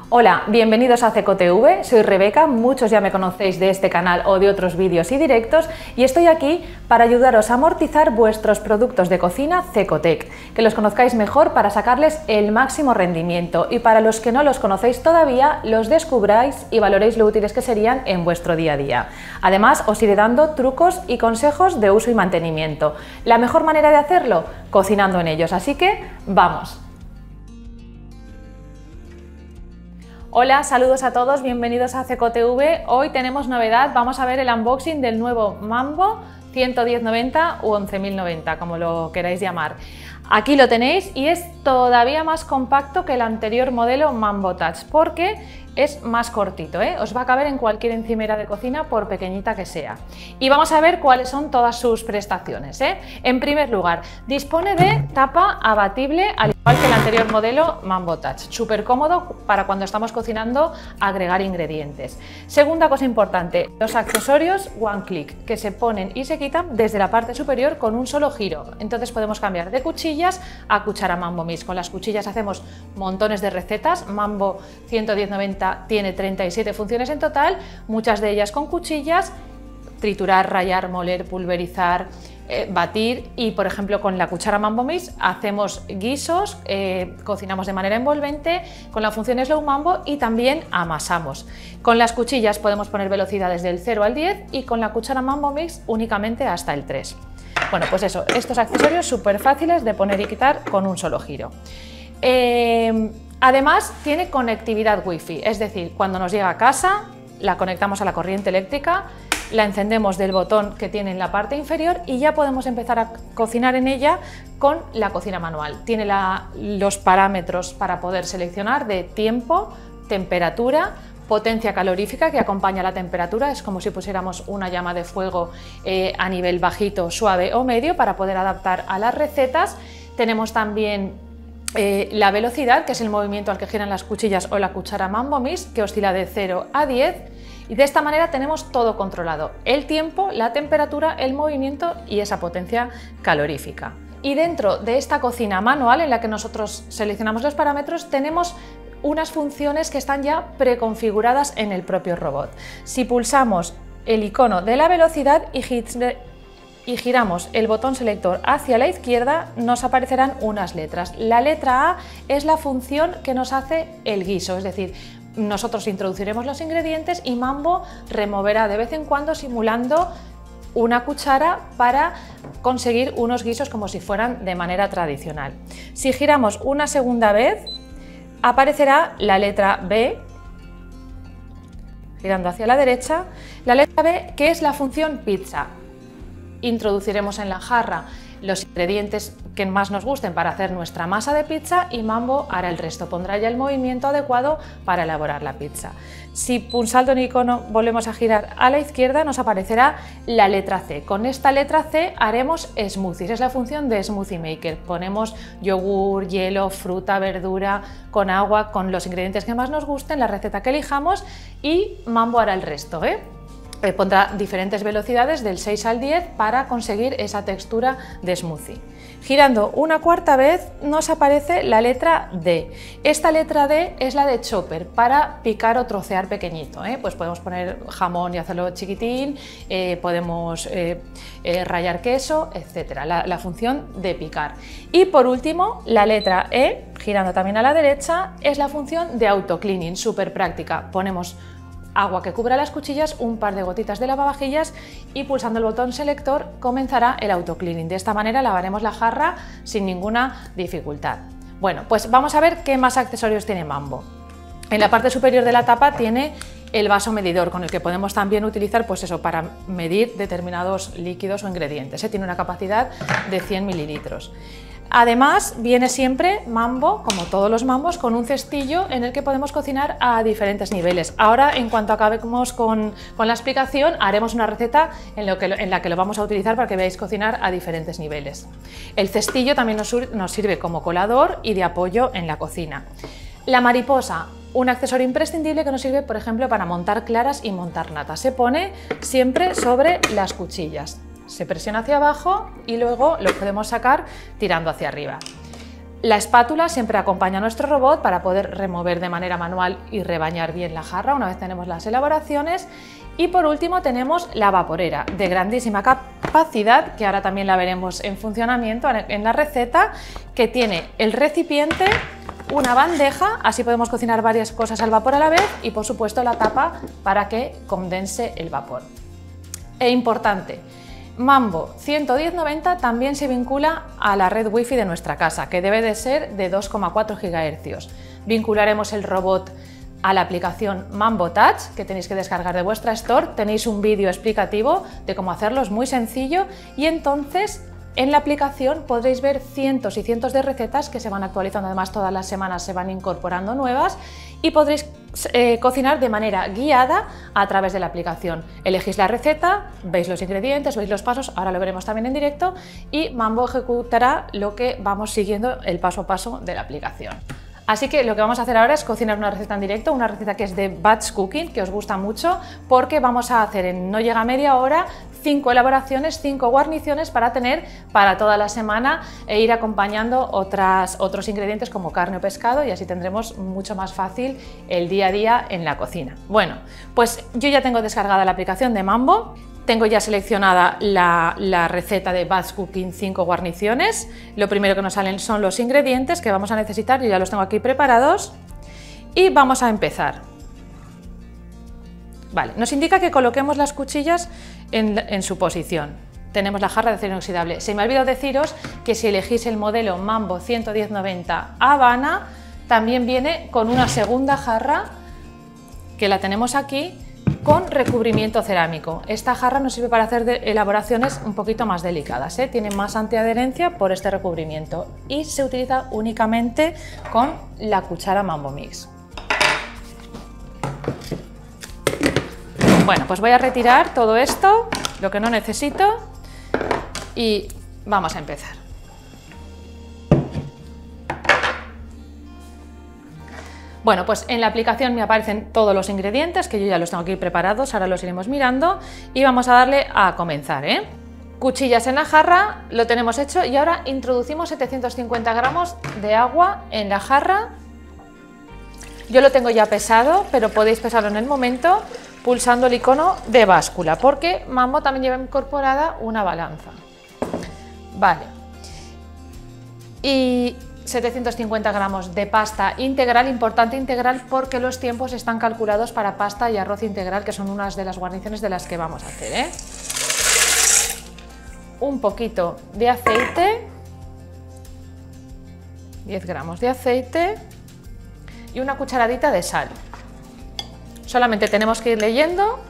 Hola, bienvenidos a CecoTV, soy Rebeca, muchos ya me conocéis de este canal o de otros vídeos y directos y estoy aquí para ayudaros a amortizar vuestros productos de cocina Cecotec, que los conozcáis mejor para sacarles el máximo rendimiento y para los que no los conocéis todavía, los descubráis y valoréis lo útiles que serían en vuestro día a día. Además, os iré dando trucos y consejos de uso y mantenimiento. La mejor manera de hacerlo, cocinando en ellos, así que ¡vamos! Hola, saludos a todos, bienvenidos a CecoTV. Hoy tenemos novedad, vamos a ver el unboxing del nuevo Mambo 11090 u 11090, como lo queráis llamar. Aquí lo tenéis y es todavía más compacto que el anterior modelo Mambo Touch porque es más cortito, os va a caber en cualquier encimera de cocina por pequeñita que sea. Y vamos a ver cuáles son todas sus prestaciones. En primer lugar, dispone de tapa abatible al igual que el anterior modelo Mambo Touch, súper cómodo para cuando estamos cocinando agregar ingredientes. Segunda cosa importante, los accesorios One Click que se ponen y se quitan desde la parte superior con un solo giro, entonces podemos cambiar de cuchillas a cuchara Mambo Mix. Con las cuchillas hacemos montones de recetas. Mambo 11090 tiene 37 funciones en total, muchas de ellas con cuchillas: triturar, rallar, moler, pulverizar, batir, y por ejemplo con la cuchara Mambo Mix hacemos guisos, cocinamos de manera envolvente con la función Slow Mambo y también amasamos. Con las cuchillas podemos poner velocidades del 0 al 10 y con la cuchara Mambo Mix únicamente hasta el 3. Bueno, pues eso, estos accesorios súper fáciles de poner y quitar con un solo giro. Además tiene conectividad Wi-Fi, es decir, cuando nos llega a casa la conectamos a la corriente eléctrica, la encendemos del botón que tiene en la parte inferior y ya podemos empezar a cocinar en ella con la cocina manual. Tiene los parámetros para poder seleccionar de tiempo, temperatura, potencia calorífica que acompaña la temperatura, es como si pusiéramos una llama de fuego a nivel bajito, suave o medio para poder adaptar a las recetas. Tenemos también la velocidad, que es el movimiento al que giran las cuchillas o la cuchara Mambo Mix, que oscila de 0 a 10 y de esta manera tenemos todo controlado: el tiempo, la temperatura, el movimiento y esa potencia calorífica. Y dentro de esta cocina manual en la que nosotros seleccionamos los parámetros tenemos unas funciones que están ya preconfiguradas en el propio robot. Si pulsamos el icono de la velocidad y giramos el botón selector hacia la izquierda, nos aparecerán unas letras. La letra A es la función que nos hace el guiso, es decir, nosotros introduciremos los ingredientes y Mambo removerá de vez en cuando simulando una cuchara para conseguir unos guisos como si fueran de manera tradicional. Si giramos una segunda vez, aparecerá la letra B, girando hacia la derecha, la letra B, que es la función pizza. Introduciremos en la jarra los ingredientes que más nos gusten para hacer nuestra masa de pizza y Mambo hará el resto, pondrá ya el movimiento adecuado para elaborar la pizza. Si pulsando el icono volvemos a girar a la izquierda, nos aparecerá la letra C. Con esta letra C haremos smoothies, es la función de Smoothie Maker. Ponemos yogur, hielo, fruta, verdura, con agua, con los ingredientes que más nos gusten, la receta que elijamos, y Mambo hará el resto. Pondrá diferentes velocidades del 6 al 10 para conseguir esa textura de smoothie. Girando una cuarta vez nos aparece la letra D. Esta letra D es la de chopper, para picar o trocear pequeñito. Pues podemos poner jamón y hacerlo chiquitín, podemos rallar queso, etc. La función de picar. Y por último, la letra E, girando también a la derecha, es la función de autocleaning, súper práctica. Ponemos agua que cubra las cuchillas, un par de gotitas de lavavajillas y pulsando el botón selector comenzará el autocleaning. De esta manera lavaremos la jarra sin ninguna dificultad. Bueno, pues vamos a ver qué más accesorios tiene Mambo. En la parte superior de la tapa tiene el vaso medidor con el que podemos también utilizar, pues eso, para medir determinados líquidos o ingredientes. Tiene una capacidad de 100 mililitros. Además viene siempre Mambo, como todos los Mambos, con un cestillo en el que podemos cocinar a diferentes niveles. Ahora, en cuanto acabemos con la explicación, haremos una receta en la que lo vamos a utilizar para que veáis cocinar a diferentes niveles. El cestillo también nos sirve como colador y de apoyo en la cocina. La mariposa, un accesorio imprescindible que nos sirve, por ejemplo, para montar claras y montar nata. Se pone siempre sobre las cuchillas. Se presiona hacia abajo y luego lo podemos sacar tirando hacia arriba. La espátula siempre acompaña a nuestro robot para poder remover de manera manual y rebañar bien la jarra una vez tenemos las elaboraciones. Y por último tenemos la vaporera de grandísima capacidad, que ahora también la veremos en funcionamiento en la receta, que tiene el recipiente, una bandeja, así podemos cocinar varias cosas al vapor a la vez, y por supuesto la tapa para que condense el vapor. E importante, Mambo 11090 también se vincula a la red Wi-Fi de nuestra casa, que debe de ser de 2,4 GHz. Vincularemos el robot a la aplicación Mambo Touch, que tenéis que descargar de vuestra store. Tenéis un vídeo explicativo de cómo hacerlo, es muy sencillo, y entonces en la aplicación podréis ver cientos y cientos de recetas que se van actualizando, además todas las semanas se van incorporando nuevas, y podréis cocinar de manera guiada a través de la aplicación. Elegís la receta, veis los ingredientes, veis los pasos, ahora lo veremos también en directo, y Mambo ejecutará lo que vamos siguiendo el paso a paso de la aplicación. Así que lo que vamos a hacer ahora es cocinar una receta en directo, una receta que es de batch cooking, que os gusta mucho, porque vamos a hacer en no llega media hora 5 elaboraciones, 5 guarniciones para tener para toda la semana e ir acompañando otros ingredientes como carne o pescado, y así tendremos mucho más fácil el día a día en la cocina. Bueno, pues yo ya tengo descargada la aplicación de Mambo. Tengo ya seleccionada la receta de Batch Cooking 5 guarniciones. Lo primero que nos salen son los ingredientes que vamos a necesitar, yo ya los tengo aquí preparados y vamos a empezar. Vale, nos indica que coloquemos las cuchillas en su posición. Tenemos la jarra de acero inoxidable. Se me ha olvidado deciros que si elegís el modelo Mambo 11090 Habana, también viene con una segunda jarra, que la tenemos aquí, con recubrimiento cerámico. Esta jarra nos sirve para hacer elaboraciones un poquito más delicadas, ¿eh? Tiene más antiadherencia por este recubrimiento y se utiliza únicamente con la cuchara Mambo Mix. Bueno, pues voy a retirar todo esto, lo que no necesito, y vamos a empezar. Bueno, pues en la aplicación me aparecen todos los ingredientes, que yo ya los tengo aquí preparados, ahora los iremos mirando, y vamos a darle a comenzar, ¿eh? Cuchillas en la jarra, lo tenemos hecho, y ahora introducimos 750 gramos de agua en la jarra. Yo lo tengo ya pesado, pero podéis pesarlo en el momento pulsando el icono de báscula, porque Mambo también lleva incorporada una balanza. Vale. Y 750 gramos de pasta integral, importante integral porque los tiempos están calculados para pasta y arroz integral, que son unas de las guarniciones de las que vamos a hacer, ¿eh? Un poquito de aceite, 10 gramos de aceite y una cucharadita de sal. Solamente tenemos que ir leyendo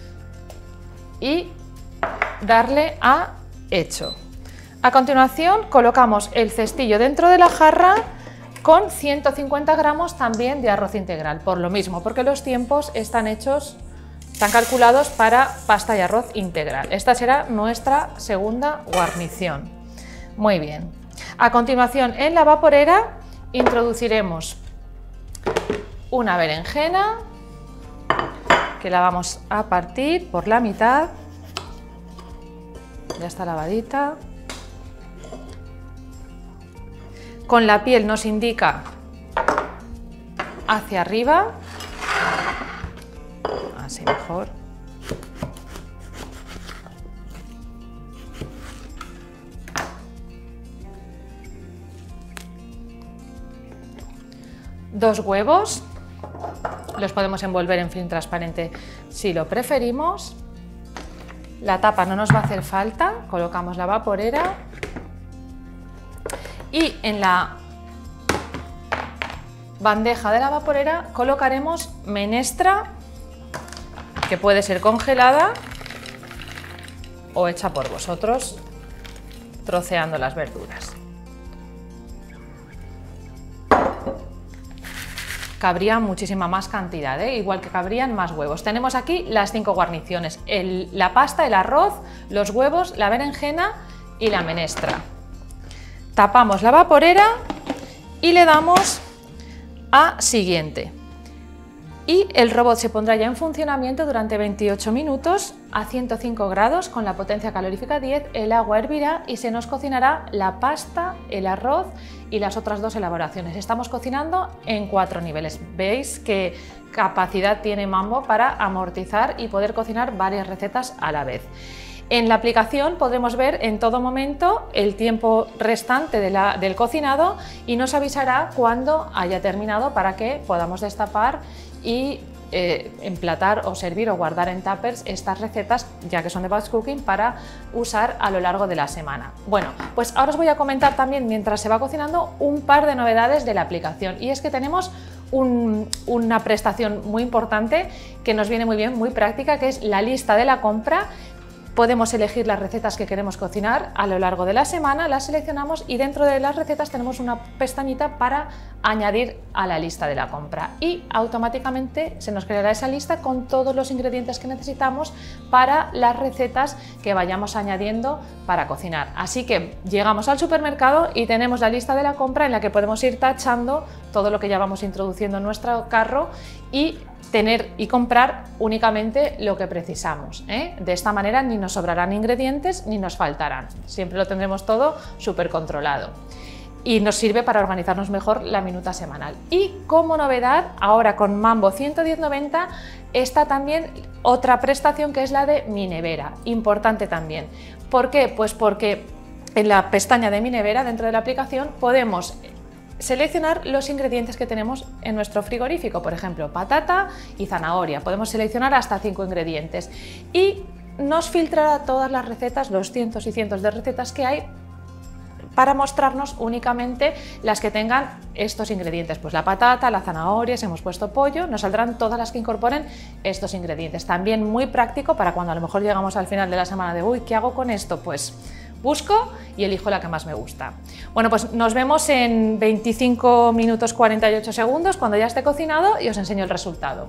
y darle a hecho. A continuación colocamos el cestillo dentro de la jarra con 150 gramos también de arroz integral, por lo mismo, porque los tiempos están calculados para pasta y arroz integral. Esta será nuestra segunda guarnición. Muy bien. A continuación en la vaporera introduciremos una berenjena, que la vamos a partir por la mitad. Ya está lavadita. Con la piel nos indica hacia arriba, así mejor. Dos huevos, los podemos envolver en film transparente si lo preferimos. La tapa no nos va a hacer falta, colocamos la vaporera. Y en la bandeja de la vaporera colocaremos menestra, que puede ser congelada o hecha por vosotros, troceando las verduras. Cabría muchísima más cantidad, ¿eh? Igual que cabrían más huevos. Tenemos aquí las 5 guarniciones, la pasta, el arroz, los huevos, la berenjena y la menestra. Tapamos la vaporera y le damos a siguiente. Y el robot se pondrá ya en funcionamiento durante 28 minutos a 105 grados con la potencia calorífica 10, el agua hervirá y se nos cocinará la pasta, el arroz y las otras dos elaboraciones. Estamos cocinando en 4 niveles. Veis qué capacidad tiene Mambo para amortizar y poder cocinar varias recetas a la vez. En la aplicación podremos ver en todo momento el tiempo restante del cocinado y nos avisará cuando haya terminado para que podamos destapar y emplatar o servir o guardar en tuppers estas recetas, ya que son de batch cooking, para usar a lo largo de la semana. Bueno, pues ahora os voy a comentar también, mientras se va cocinando, un par de novedades de la aplicación, y es que tenemos una prestación muy importante que nos viene muy bien, muy práctica, que es la lista de la compra. Podemos elegir las recetas que queremos cocinar a lo largo de la semana, las seleccionamos y dentro de las recetas tenemos una pestañita para añadir a la lista de la compra y automáticamente se nos creará esa lista con todos los ingredientes que necesitamos para las recetas que vayamos añadiendo para cocinar. Así que llegamos al supermercado y tenemos la lista de la compra en la que podemos ir tachando todo lo que ya vamos introduciendo en nuestro carro y tener y comprar únicamente lo que precisamos, ¿eh? De esta manera ni nos sobrarán ingredientes ni nos faltarán, siempre lo tendremos todo súper controlado y nos sirve para organizarnos mejor la minuta semanal. Y como novedad, ahora con Mambo 11090 está también otra prestación, que es la de Mi Nevera, importante también. ¿Por qué? Pues porque en la pestaña de Mi Nevera, dentro de la aplicación, podemos seleccionar los ingredientes que tenemos en nuestro frigorífico, por ejemplo, patata y zanahoria. Podemos seleccionar hasta 5 ingredientes y nos filtrará todas las recetas, los cientos y cientos de recetas que hay, para mostrarnos únicamente las que tengan estos ingredientes. Pues la patata, la zanahoria, si hemos puesto pollo, nos saldrán todas las que incorporen estos ingredientes. También muy práctico para cuando a lo mejor llegamos al final de la semana de uy, ¿qué hago con esto? Pues busco y elijo la que más me gusta. Bueno, pues nos vemos en 25 minutos 48 segundos cuando ya esté cocinado y os enseño el resultado.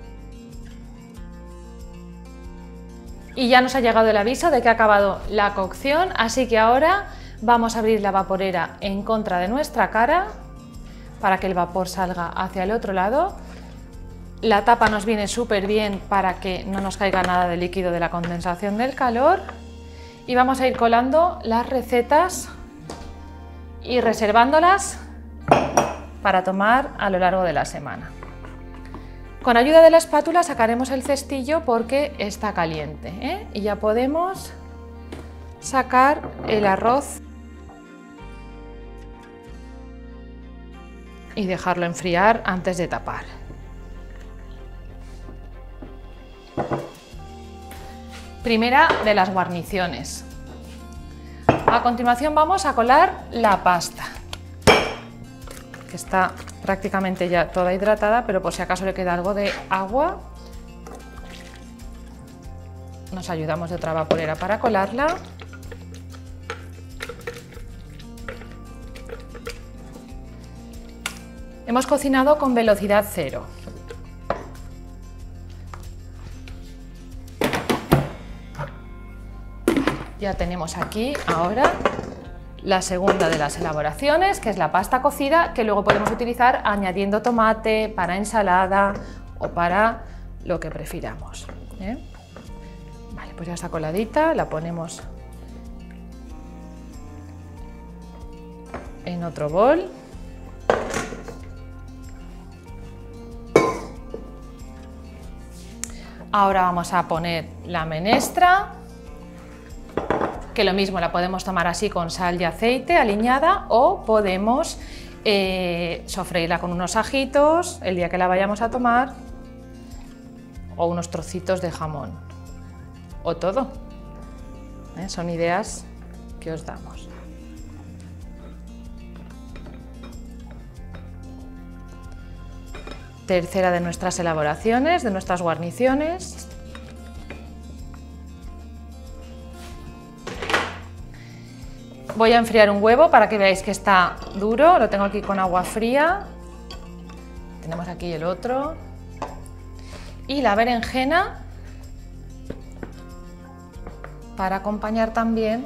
Y ya nos ha llegado el aviso de que ha acabado la cocción, así que ahora vamos a abrir la vaporera en contra de nuestra cara para que el vapor salga hacia el otro lado. La tapa nos viene súper bien para que no nos caiga nada de líquido de la condensación del calor. Y vamos a ir colando las recetas y reservándolas para tomar a lo largo de la semana. Con ayuda de la espátula sacaremos el cestillo porque está caliente, ¿eh? Y ya podemos sacar el arroz y dejarlo enfriar antes de tapar. Primera de las guarniciones. A continuación vamos a colar la pasta, que está prácticamente ya toda hidratada, pero por si acaso le queda algo de agua, nos ayudamos de otra vaporera para colarla. Hemos cocinado con velocidad 0. Ya tenemos aquí ahora la segunda de las elaboraciones, que es la pasta cocida, que luego podemos utilizar añadiendo tomate para ensalada o para lo que prefiramos, ¿eh? Vale, pues ya está coladita, la ponemos en otro bol. Ahora vamos a poner la menestra, que lo mismo la podemos tomar así con sal y aceite aliñada o podemos sofreírla con unos ajitos el día que la vayamos a tomar o unos trocitos de jamón o todo. Son ideas que os damos. Tercera de nuestras elaboraciones, de nuestras guarniciones. Voy a enfriar un huevo para que veáis que está duro, lo tengo aquí con agua fría. Tenemos aquí el otro. Y la berenjena para acompañar también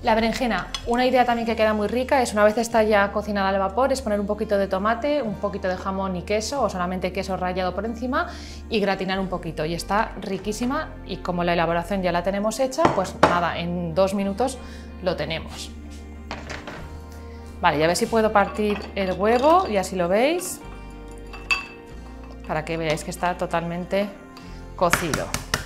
La berenjena, una idea también que queda muy rica es, una vez está ya cocinada al vapor, es poner un poquito de tomate, un poquito de jamón y queso, o solamente queso rallado por encima, y gratinar un poquito, y está riquísima. Y como la elaboración ya la tenemos hecha, pues nada, en 2 minutos lo tenemos. Vale, ya ver si puedo partir el huevo y así lo veis, para que veáis que está totalmente cocido.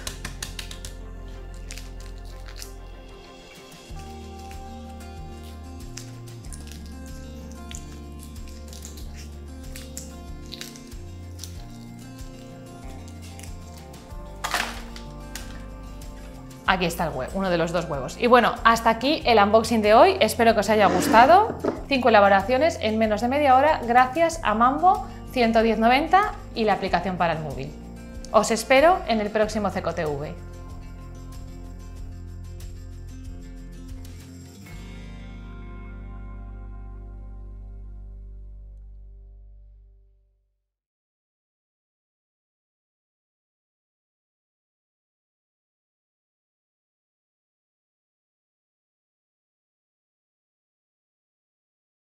Aquí está el huevo, uno de los 2 huevos. Y bueno, hasta aquí el unboxing de hoy. Espero que os haya gustado. 5 elaboraciones en menos de media hora gracias a Mambo 11090 y la aplicación para el móvil. Os espero en el próximo CECOTV.